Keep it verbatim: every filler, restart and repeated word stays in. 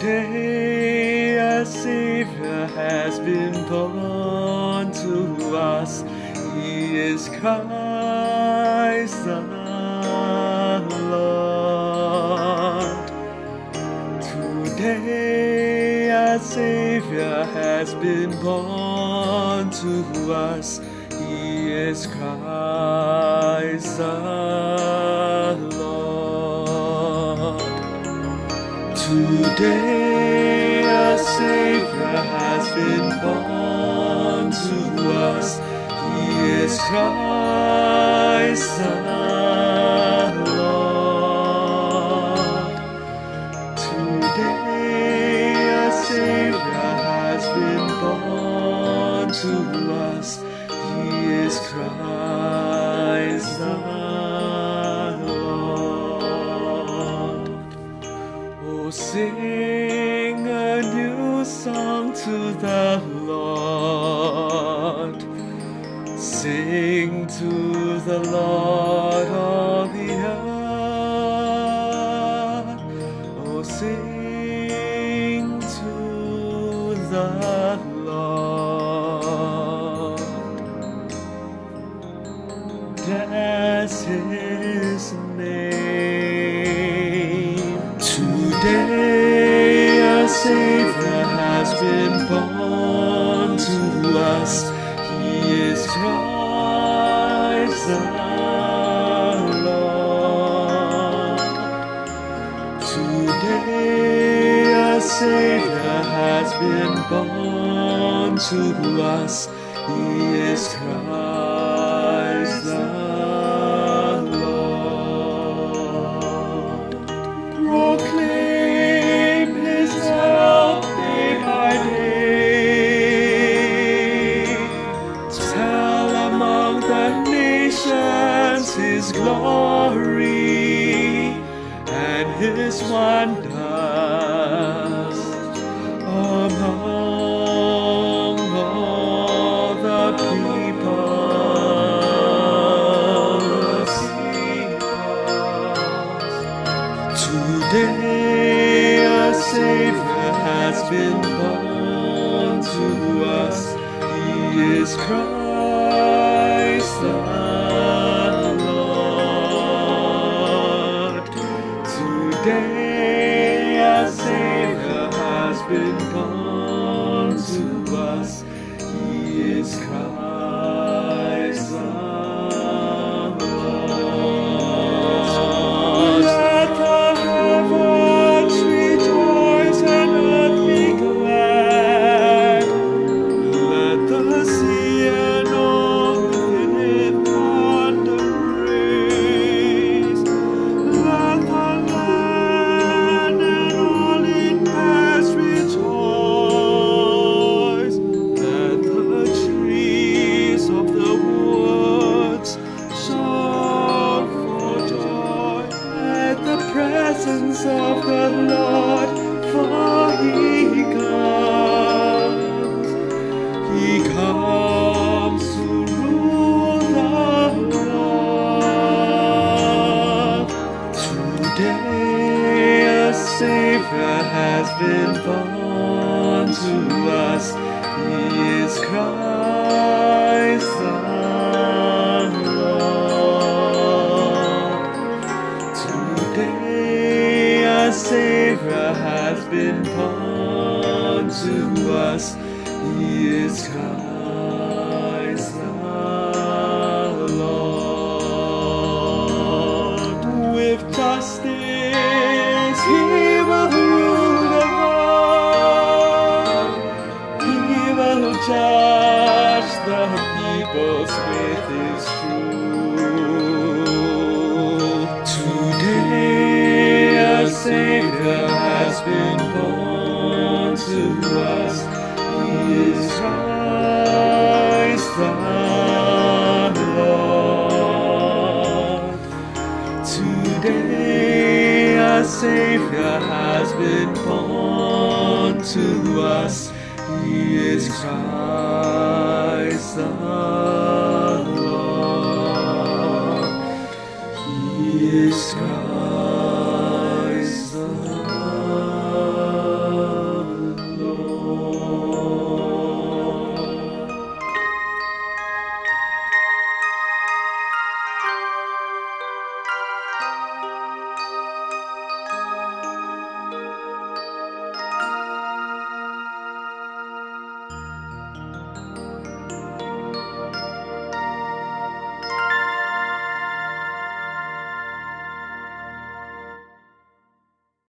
Today a Savior has been born to us. He is Christ the Lord. Today a Savior has been born to us. He is Christ the Lord. Today a Savior has been born to us. He is Christ the Lord. Today a Savior has been born to us. He is Christ the Lord. Oh, sing a new song to the Lord. Sing to the Lord all the earth. Oh, sing to the Lord. That's His name. Today a Savior has been born to us. He is Christ the Lord. Today a Savior has been born to us. He is Christ the Lord. Proclaim His help day by day. Tell among the nations His glory and His wonders among all the peoples. Today a Savior has been born to us. He is Christ the Lord. Today a Savior has been born to us. He is Christ the Lord. Let the heavens rejoice and earth be glad. Let the sea and all within it thunder praise. Let the land and all it has rejoice. Let the trees of the woods shout for joy at the presence of the Lord, for He comes. He comes to rule the world. Today a Savior has been born to us. He is Christ the Lord. Today a Savior has been born to us. He is Christ the Lord. With justice He will rule the world. He will judge the peoples with His truth. Today a Savior has been born to us. He is Christ the Lord. Today a Savior has been born to us. He is Christ the Lord. He is Christ.